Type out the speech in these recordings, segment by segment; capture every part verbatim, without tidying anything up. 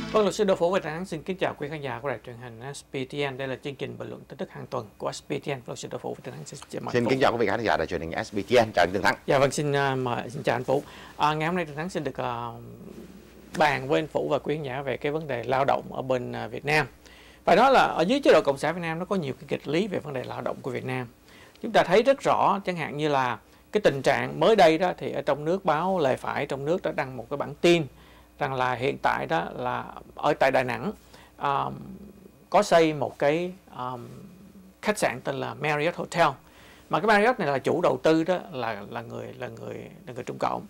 Vâng, luật sư Đỗ Phú và Trần Thắng xin kính chào quý khán giả của đài truyền hình ét pê tê en. Đây là chương trình bình luận tin tức hàng tuần của ét pê tê en. Luật sư Đỗ Phú và Trần Thắng xin, xin kính chào quý vị khán giả đài truyền hình ét pê tê en. Chào anh Trần Thắng. Dạ vâng, xin uh, mời xin chào anh Phú. À, ngày hôm nay Trần Thắng xin được uh, bàn với anh Phú và quý khán giả về cái vấn đề lao động ở bên uh, Việt Nam. Phải nói là ở dưới chế độ Cộng sản Việt Nam nó có nhiều cái nghịch lý về vấn đề lao động của Việt Nam. Chúng ta thấy rất rõ, chẳng hạn như là cái tình trạng mới đây đó, thì ở trong nước báo Lề Phải trong nước đã đăng một cái bản tin rằng là hiện tại đó là ở tại Đà Nẵng um, có xây một cái um, khách sạn tên là Marriott Hotel, mà cái Marriott này là chủ đầu tư đó là là người là người là người Trung Cộng,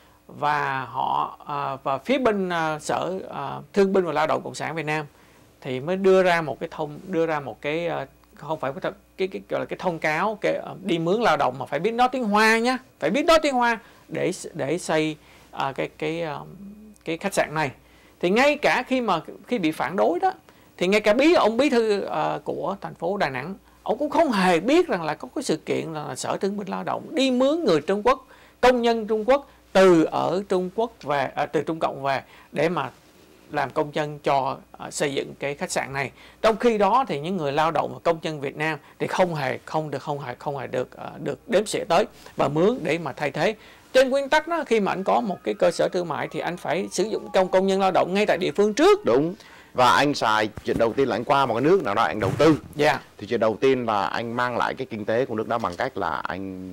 và họ uh, và phía bên uh, sở uh, Thương binh và Lao động Cộng sản Việt Nam thì mới đưa ra một cái thông đưa ra một cái uh, không phải cái cái, cái gọi là cái thông cáo cái, uh, đi mướn lao động mà phải biết nói tiếng Hoa nhá, phải biết nói tiếng Hoa để để xây uh, cái cái uh, cái khách sạn này. Thì ngay cả khi mà khi bị phản đối đó, thì ngay cả bí ông bí thư uh, của thành phố Đà Nẵng, ông cũng không hề biết rằng là có cái sự kiện là Sở Thương binh Lao động đi mướn người Trung Quốc, công nhân Trung Quốc từ ở Trung Quốc về à, từ Trung Cộng về để mà làm công nhân cho uh, xây dựng cái khách sạn này. Trong khi đó thì những người lao động và công nhân Việt Nam thì không hề không được không hề không hề được uh, được đếm xỉa tới và mướn để mà thay thế. Trên nguyên tắc đó, khi mà anh có một cái cơ sở thương mại thì anh phải sử dụng công công nhân lao động ngay tại địa phương trước. Đúng. Và anh xài chuyện đầu tiên là anh qua một cái nước nào đó anh đầu tư. Yeah. Thì chuyện đầu tiên là anh mang lại cái kinh tế của nước đó bằng cách là anh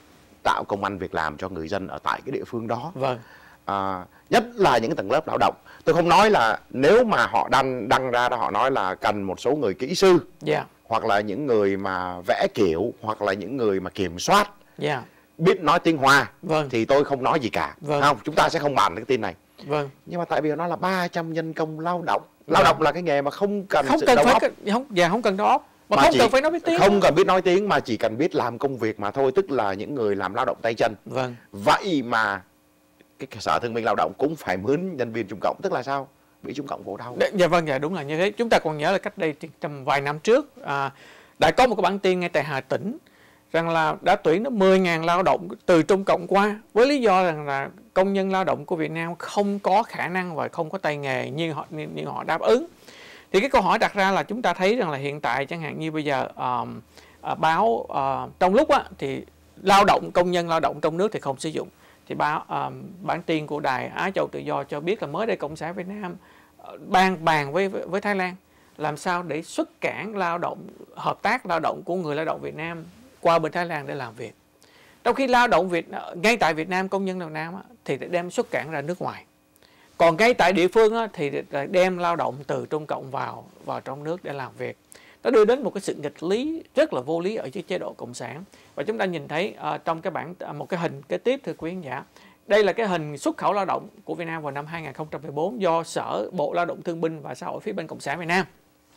tạo công ăn việc làm cho người dân ở tại cái địa phương đó. Vâng. À, nhất là những cái tầng lớp lao động. Tôi không nói là nếu mà họ đăng đăng ra đó họ nói là cần một số người kỹ sư, yeah, hoặc là những người mà vẽ kiểu, hoặc là những người mà kiểm soát, yeah, biết nói tiếng Hoa, vâng, thì tôi không nói gì cả. Vâng. Không, chúng ta sẽ không bàn cái tin này. Vâng. Nhưng mà tại vì nó là ba trăm nhân công lao động. Lao động là cái nghề mà không cần không sự cần đầu phải óc. Không, dạ không cần đầu óc. Mà, Mà không chỉ, cần phải nói biết tiếng. Không cần biết nói tiếng mà chỉ cần biết làm công việc mà thôi, tức là những người làm lao động tay chân. Vâng. Vậy mà cái Sở Thương binh Lao động cũng phải mướn nhân viên Trung Cộng, tức là sao? Bị Trung Cộng vỗ đau. Dạ vâng, dạ đúng là như thế. Chúng ta còn nhớ là cách đây trong vài năm trước à, đã có một cái bản tin ngay tại Hà Tĩnh rằng là đã tuyển được mười nghìn lao động từ Trung Cộng qua, với lý do rằng là công nhân lao động của Việt Nam không có khả năng và không có tay nghề như họ như, như họ đáp ứng. Thì cái câu hỏi đặt ra là chúng ta thấy rằng là hiện tại chẳng hạn như bây giờ uh, uh, báo uh, trong lúc á, thì lao động công nhân lao động trong nước thì không sử dụng. Thì báo uh, bản tin của đài Á Châu Tự Do cho biết là mới đây Cộng sản Việt Nam uh, bàn bàn với, với với Thái Lan làm sao để xuất cảng lao động, hợp tác lao động của người lao động Việt Nam qua bên Thái Lan để làm việc. Trong khi lao động Việt ngay tại Việt Nam, công nhân Việt Nam á, thì đem xuất cảng ra nước ngoài. Còn ngay tại địa phương á, thì đem lao động từ Trung Cộng vào vào trong nước để làm việc. Nó đưa đến một cái sự nghịch lý rất là vô lý ở dưới chế độ cộng sản. Và chúng ta nhìn thấy uh, trong cái bản một cái hình kế tiếp, thưa quý khán giả. Đây là cái hình xuất khẩu lao động của Việt Nam vào năm hai nghìn không trăm mười bốn do Sở Bộ Lao động Thương binh và Xã hội phía bên Cộng sản Việt Nam.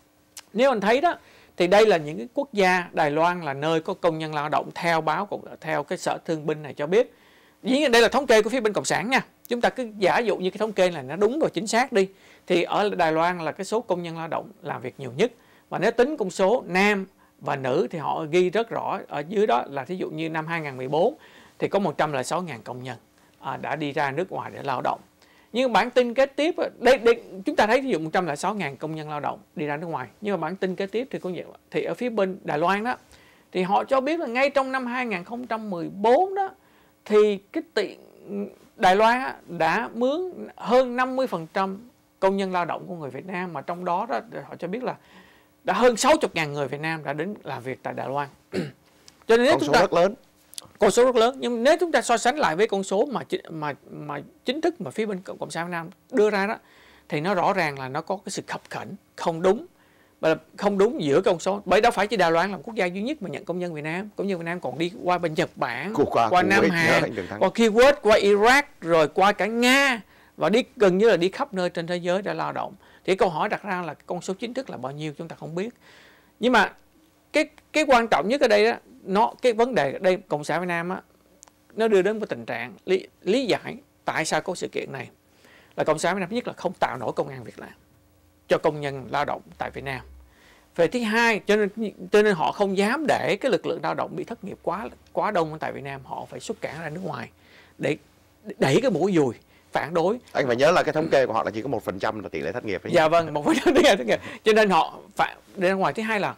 Nếu anh thấy đó, thì đây là những cái quốc gia, Đài Loan là nơi có công nhân lao động theo báo theo cái Sở Thương binh này cho biết. Dĩ nhiên đây là thống kê của phía bên Cộng sản nha. Chúng ta cứ giả dụ như cái thống kê này nó đúng và chính xác đi. Thì ở Đài Loan là cái số công nhân lao động làm việc nhiều nhất. Và nếu tính công số nam và nữ thì họ ghi rất rõ ở dưới đó là thí dụ như năm hai nghìn không trăm mười bốn thì có một trăm lẻ sáu nghìn công nhân à, đã đi ra nước ngoài để lao động. Nhưng bản tin kế tiếp, đây, đây chúng ta thấy ví dụ một trăm lẻ sáu nghìn công nhân lao động đi ra nước ngoài. Nhưng mà bản tin kế tiếp thì có nhiều, thì ở phía bên Đài Loan đó thì họ cho biết là ngay trong năm hai nghìn không trăm mười bốn đó thì cái tiện Đài Loan á, đã mướn hơn năm mươi phần trăm công nhân lao động của người Việt Nam, mà trong đó, đó họ cho biết là đã hơn sáu mươi nghìn người Việt Nam đã đến làm việc tại Đài Loan. Cho nên nếu con chúng số ta, rất lớn. Con số rất lớn, nhưng nếu chúng ta so sánh lại với con số mà mà mà chính thức mà phía bên Cộng sản Việt Nam đưa ra đó, thì nó rõ ràng là nó có cái sự khập khiễng không đúng. Và không đúng giữa con số, bởi đâu phải chỉ Đài Loan là quốc gia duy nhất mà nhận công nhân Việt Nam. Công nhân Việt Nam còn đi qua bên Nhật Bản, qua, qua Nam Hàn, qua Kuwait, qua Iraq, rồi qua cả Nga, và đi gần như là đi khắp nơi trên thế giới để lao động. Thì câu hỏi đặt ra là con số chính thức là bao nhiêu chúng ta không biết. Nhưng mà cái cái quan trọng nhất ở đây đó, nó cái vấn đề ở đây Cộng sản Việt Nam á, nó đưa đến một tình trạng lý, lý giải tại sao có sự kiện này là Cộng sản Việt Nam nhất là không tạo nổi công ăn việc làm cho công nhân lao động tại Việt Nam. Về thứ hai, cho nên cho nên họ không dám để cái lực lượng lao động bị thất nghiệp quá quá đông tại Việt Nam, họ phải xuất cảng ra nước ngoài để đẩy cái mũi dùi phản đối. Anh phải nhớ là cái thống kê của họ là chỉ có một phần trăm là tỷ lệ thất nghiệp. Dạ vâng, một phần trăm tỷ lệ thất nghiệp. Cho nên họ phải đi ra ngoài. Thứ hai là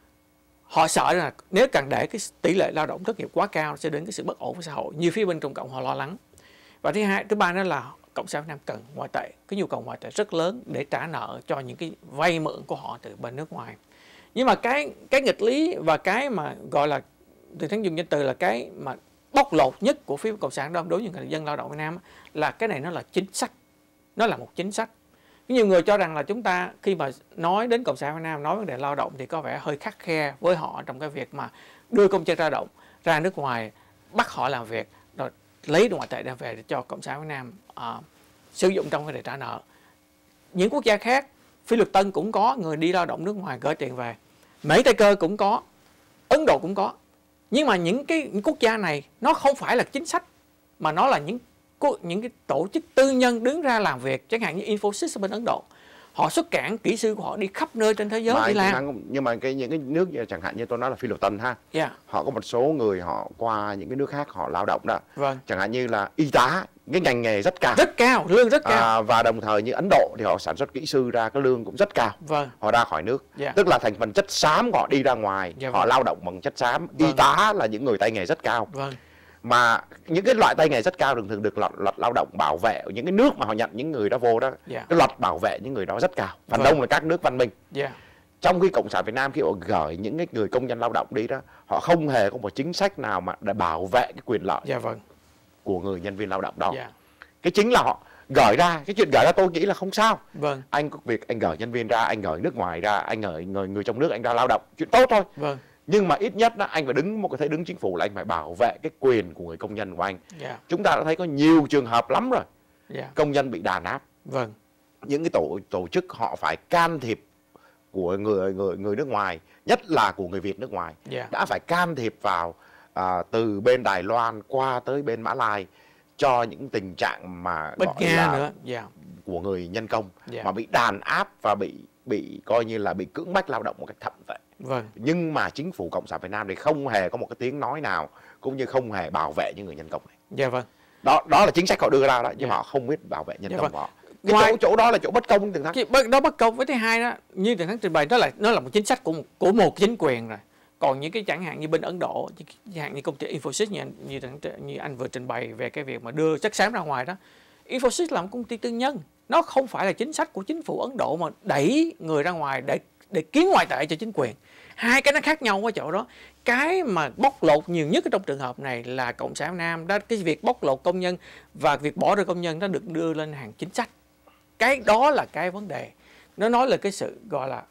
họ sợ là nếu càng để cái tỷ lệ lao động thất nghiệp quá cao sẽ đến cái sự bất ổn của xã hội, như phía bên Trung Cộng họ lo lắng. Và thứ hai, thứ ba đó là Cộng sản Việt Nam cần ngoại tệ, cái nhu cầu ngoại tệ rất lớn để trả nợ cho những cái vay mượn của họ từ bên nước ngoài. Nhưng mà cái cái nghịch lý và cái mà gọi là từ tháng dùng danh từ là cái mà bóc lột nhất của phía Cộng sản đối với những người dân lao động Việt Nam là cái này nó là chính sách, nó là một chính sách. Nhiều người cho rằng là chúng ta khi mà nói đến Cộng sản Việt Nam, nói vấn đề lao động thì có vẻ hơi khắt khe với họ trong cái việc mà đưa công dân lao động ra nước ngoài, bắt họ làm việc, rồi lấy ngoại tệ đem về để cho Cộng sản Việt Nam uh, sử dụng trong cái để trả nợ. Những quốc gia khác, Phi Luật Tân cũng có người đi lao động nước ngoài gửi tiền về, Mỹ Tây Cơ cũng có, Ấn Độ cũng có. Nhưng mà những cái những quốc gia này nó không phải là chính sách, mà nó là những những cái tổ chức tư nhân đứng ra làm việc, chẳng hạn như Infosys ở bên Ấn Độ. Họ xuất cảng kỹ sư của họ đi khắp nơi trên thế giới mà đi làm. Năng, nhưng mà cái những cái nước chẳng hạn như tôi nói là Phi Luật Tân ha, yeah. họ có một số người họ qua những cái nước khác họ lao động đó. Vâng. Chẳng hạn như là y tá, cái ngành nghề rất cao, rất cao, lương rất cao. À, và đồng thời như Ấn Độ thì họ sản xuất kỹ sư ra, cái lương cũng rất cao. Vâng. Họ ra khỏi nước, yeah. tức là thành phần chất xám của họ đi ra ngoài, yeah, họ vâng. lao động bằng chất xám. Vâng. Y tá là những người tay nghề rất cao. Vâng. Mà những cái loại tay nghề rất cao thường thường được luật, luật lao động bảo vệ những cái nước mà họ nhận những người đó vô đó, yeah. cái luật bảo vệ những người đó rất cao, phần vâng. đông là các nước văn minh. yeah. Trong khi Cộng sản Việt Nam khi họ gửi những cái người công nhân lao động đi đó, họ không hề có một chính sách nào mà để bảo vệ cái quyền lợi yeah, vâng. của người nhân viên lao động đó. yeah. Cái chính là họ gửi ra, cái chuyện gửi ra tôi nghĩ là không sao. Vâng. Anh có việc anh gửi nhân viên ra, anh gửi nước ngoài ra, anh gửi người người trong nước anh ra lao động, chuyện tốt thôi. Vâng. Nhưng mà ít nhất đó, anh phải đứng một cái thế đứng chính phủ là anh phải bảo vệ cái quyền của người công nhân của anh. yeah. Chúng ta đã thấy có nhiều trường hợp lắm rồi. yeah. Công nhân bị đàn áp. Vâng. Những cái tổ tổ chức họ phải can thiệp của người người người nước ngoài, nhất là của người Việt nước ngoài, yeah. đã phải can thiệp vào à, từ bên Đài Loan qua tới bên Mã Lai cho những tình trạng mà Bất gọi Nga là nữa. Yeah. của người nhân công, yeah. mà bị đàn áp và bị bị coi như là bị cưỡng bách lao động một cách thậm tệ. Vâng. Nhưng mà chính phủ Cộng sản Việt Nam thì không hề có một cái tiếng nói nào, cũng như không hề bảo vệ những người nhân công này. Dạ vâng. Đó đó là chính sách họ đưa ra đó, nhưng yeah. mà họ không biết bảo vệ nhân dạ công vâng. của họ. Cái Ngoài... chỗ chỗ đó là chỗ bất công Tường Thắng. Đó bất công. Với thứ hai đó, như Tường Thắng trình bày, đó là nó là một chính sách của một, của một chính quyền rồi. Còn những cái chẳng hạn như bên Ấn Độ, chẳng hạn như công ty Infosys như anh, như, như anh vừa trình bày về cái việc mà đưa chất xám ra ngoài đó, Infosys là một công ty tư nhân, nó không phải là chính sách của chính phủ Ấn Độ mà đẩy người ra ngoài để để kiếm ngoại tệ cho chính quyền. Hai cái nó khác nhau ở chỗ đó. Cái mà bóc lột nhiều nhất trong trường hợp này là Cộng sản Việt Nam đó, cái việc bóc lột công nhân và việc bỏ rơi công nhân nó được đưa lên hàng chính sách. Cái đó là cái vấn đề. Nó nói là cái sự gọi là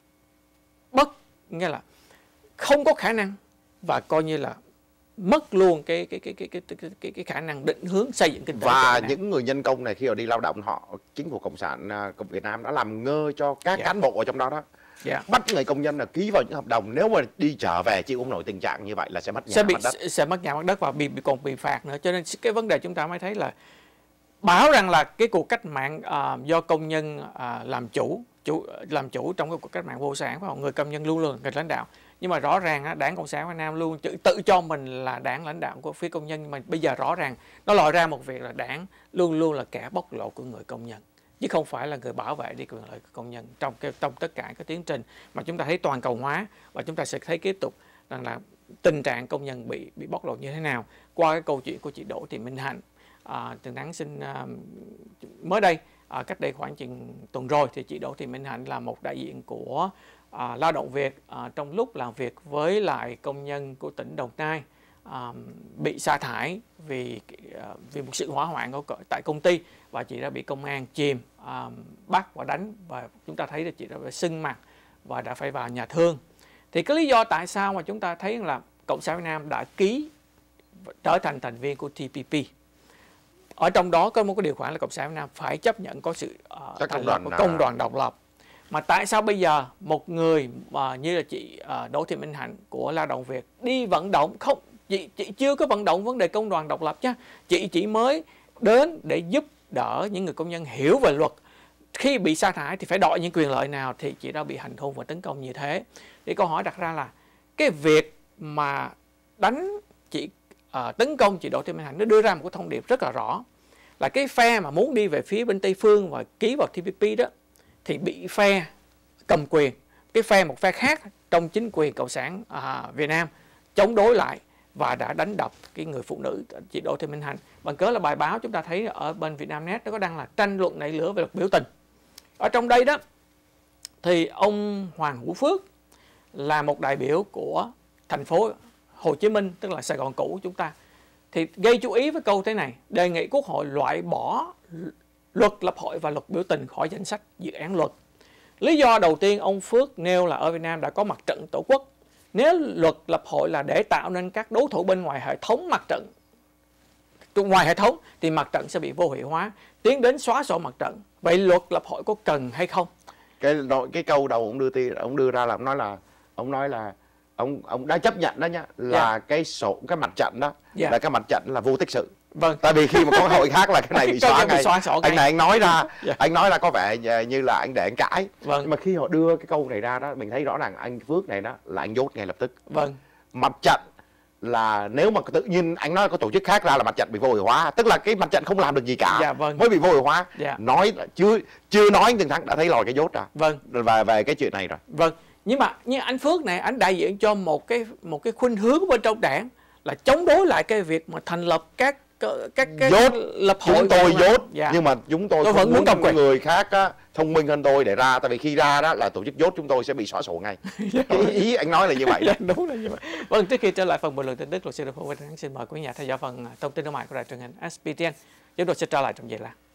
bất, nghĩa là không có khả năng và coi như là mất luôn cái cái cái cái cái cái, cái, cái khả năng định hướng xây dựng kinh tế. Và những người nhân công này khi họ đi lao động, họ chính phủ Cộng sản Cộng Việt Nam đã làm ngơ cho các yeah. cán bộ ở trong đó đó. Yeah. Bắt người công nhân là ký vào những hợp đồng, nếu mà đi trở về chịu không nổi tình trạng như vậy là sẽ mất nhà sẽ bị, mất đất. Sẽ mất nhà mất đất và bị, bị còn bị phạt nữa. Cho nên cái vấn đề chúng ta mới thấy là bảo rằng là cái cuộc cách mạng uh, do công nhân uh, làm chủ, chủ làm chủ trong cái cuộc cách mạng vô sản, phải không? Người công nhân luôn luôn là người lãnh đạo. Nhưng mà rõ ràng Đảng Cộng sản Việt Nam luôn tự, tự cho mình là đảng lãnh đạo của phía công nhân, nhưng mà bây giờ rõ ràng nó lòi ra một việc là đảng luôn luôn là kẻ bóc lột của người công nhân, chứ không phải là người bảo vệ đi quyền lợi của công nhân trong cái trong tất cả cái tiến trình mà chúng ta thấy toàn cầu hóa, và chúng ta sẽ thấy tiếp tục rằng là tình trạng công nhân bị bị bóc lột như thế nào qua cái câu chuyện của chị Đỗ Thị Minh Hạnh. À, Tường Thắng xin à, mới đây à, cách đây khoảng chừng tuần rồi thì chị Đỗ Thị Minh Hạnh là một đại diện của à, lao động Việt à, trong lúc làm việc với lại công nhân của tỉnh Đồng Nai à, bị sa thải vì à, vì một sự hỏa hoạn ở tại công ty, và chị đã bị công an chìm, à, bắt và đánh, và chúng ta thấy là chị đã phải sưng mặt và đã phải vào nhà thương. Thì cái lý do tại sao mà chúng ta thấy là Cộng sản Việt Nam đã ký trở thành thành viên của T P P, ở trong đó có một cái điều khoản là Cộng sản Việt Nam phải chấp nhận có sự uh, thành lập của công đoàn độc lập. Mà tại sao bây giờ một người mà như là chị uh, Đỗ Thị Minh Hạnh của Lao động Việt đi vận động, không, chị, chị chưa có vận động vấn đề công đoàn độc lập chứ, chị chỉ mới đến để giúp đỡ những người công nhân hiểu về luật. Khi bị sa thải thì phải đòi những quyền lợi nào, thì chị đã bị hành hung và tấn công như thế. Thì câu hỏi đặt ra là cái việc mà đánh chị uh, tấn công chị Đỗ Thị Minh Hạnh nó đưa ra một cái thông điệp rất là rõ, là cái phe mà muốn đi về phía bên Tây Phương và ký vào tê pê pê đó thì bị phe cầm quyền, cái phe một phe khác trong chính quyền cộng sản à, Việt Nam chống đối lại và đã đánh đập cái người phụ nữ chị Đỗ Thị Minh Hạnh. Bằng cớ là bài báo chúng ta thấy ở bên Vietnamnet nó có đăng là tranh luận nảy lửa về luật biểu tình. Ở trong đây đó thì ông Hoàng Hữu Phước là một đại biểu của thành phố Hồ Chí Minh, tức là Sài Gòn cũ của chúng ta, thì gây chú ý với câu thế này: đề nghị Quốc hội loại bỏ luật lập hội và luật biểu tình khỏi danh sách dự án luật. Lý do đầu tiên ông Phước nêu là ở Việt Nam đã có mặt trận tổ quốc. Nếu luật lập hội là để tạo nên các đối thủ bên ngoài hệ thống mặt trận, ngoài hệ thống thì mặt trận sẽ bị vô hiệu hóa, tiến đến xóa sổ mặt trận. Vậy luật lập hội có cần hay không? Cái cái câu đầu ông đưa ti ông đưa ra là ông nói là ông nói là ông ông đã chấp nhận đó nhá, là yeah. cái sổ cái mặt trận đó yeah. là cái mặt trận là vô tích sự. Vâng. Tại vì khi mà có hội khác là cái này bị xóa ngay. Xóa sổ anh này anh nói ra, yeah. anh nói ra có vẻ như là anh để anh cãi. Vâng. Nhưng mà khi họ đưa cái câu này ra đó, mình thấy rõ ràng anh Phước này đó là anh dốt ngay lập tức. Vâng. Mặt trận là nếu mà tự nhiên anh nói có tổ chức khác ra là mặt trận bị vô hiệu hóa, tức là cái mặt trận không làm được gì cả, dạ, vâng. mới bị vô hiệu hóa. Dạ. Nói là chưa chưa nói anh Từng Thắng đã thấy lòi cái dốt ra. Vâng. Và về cái chuyện này rồi. Vâng. Nhưng mà như anh Phước này, anh đại diện cho một cái một cái khuynh hướng bên trong đảng là chống đối lại cái việc mà thành lập các các cái dốt. lập hội. Chúng tôi dốt, dạ. nhưng mà chúng tôi, tôi không vẫn muốn muốn người khác á, thông minh hơn tôi để ra, tại vì khi ra đó là tổ chức dốt chúng tôi sẽ bị xóa sổ ngay. Ý, ý anh nói là như vậy. Dạ, đúng là như vậy. Vâng, trước khi trở lại phần bình luận tin tức, luật sư Đỗ Hữu Phước xin mời quý nhà theo dõi phần thông tin thương mại của đài truyền hình ét pê tê en. Chúng tôi sẽ trở lại trong giây lát.